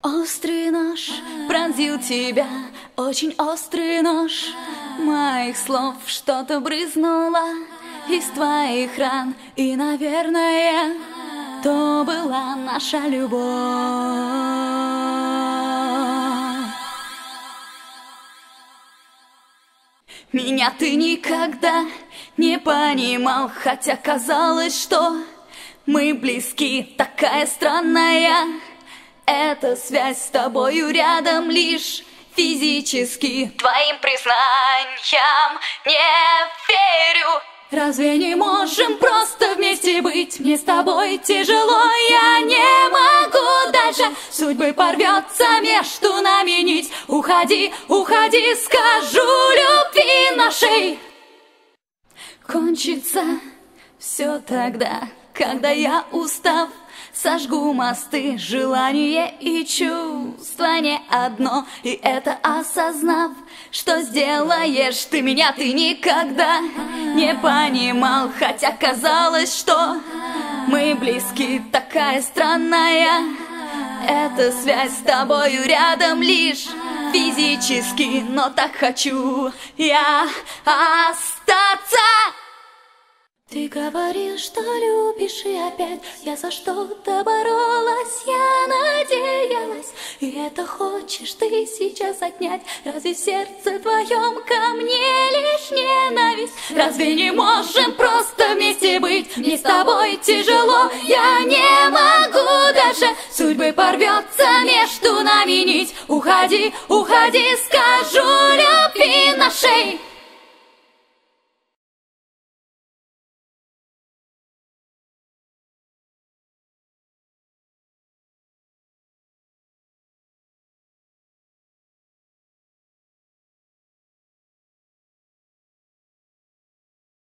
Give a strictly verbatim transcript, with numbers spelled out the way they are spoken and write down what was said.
Острый нож пронзил тебя, очень острый нож моих слов, что-то брызнуло из твоих ран, и, наверное, то была наша любовь. Меня ты никогда не понимал, хотя казалось, что мы близки, такая странная эта связь с тобою рядом лишь физически. Твоим признаниям не верю. Разве не можем просто вместе быть? Мне с тобой тяжело, я не могу дальше. Судьбы порвется между нами нить. Уходи, уходи, скажу любви нашей. Кончится все тогда, когда я, устав, сожгу мосты. Желание и чувство не одно, и это осознав, что сделаешь ты меня, ты никогда не понимал, хотя казалось, что мы близки, такая странная эта связь с тобою рядом лишь физически, но так хочу я остаться. Ты говорил, что любишь, и опять я за что-то боролась, я надеялась, и это хочешь ты сейчас отнять. Разве в сердце твоем ко мне лишь ненависть? Разве не можем просто вместе быть? Мне с тобой тяжело, я не могу дальше. Судьбы порвется между нами нить. Уходи, уходи, скажу любви нашей.